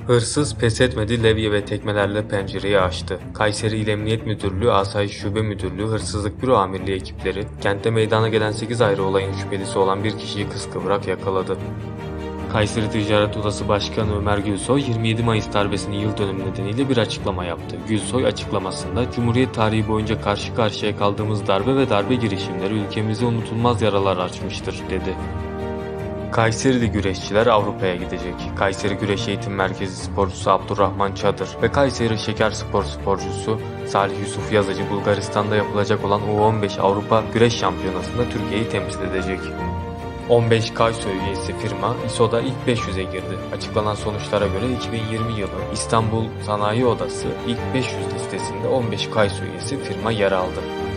Hırsız pes etmedi, levye ve tekmelerle pencereyi açtı. Kayseri İl Emniyet Müdürlüğü, Asayiş Şube Müdürlüğü, Hırsızlık Büro Amirliği ekipleri kentte meydana gelen 8 ayrı olayın şüphelisi olan bir kişiyi kıskıvrak yakaladı. Kayseri Ticaret Odası Başkanı Ömer Gülsoy, 27 Mayıs darbesinin yıl dönümü nedeniyle bir açıklama yaptı. Gülsoy açıklamasında, "Cumhuriyet tarihi boyunca karşı karşıya kaldığımız darbe ve darbe girişimleri ülkemize unutulmaz yaralar açmıştır," dedi. Kayserili güreşçiler Avrupa'ya gidecek. Kayseri Güreş Eğitim Merkezi sporcusu Abdurrahman Çadır ve Kayseri Şekerspor sporcusu Salih Yusuf Yazıcı Bulgaristan'da yapılacak olan U15 Avrupa Güreş Şampiyonası'nda Türkiye'yi temsil edecek. 15 Kayso üyesi firma ISO'da ilk 500'e girdi. Açıklanan sonuçlara göre 2020 yılı İstanbul Sanayi Odası ilk 500 listesinde 15 Kayso üyesi firma yer aldı.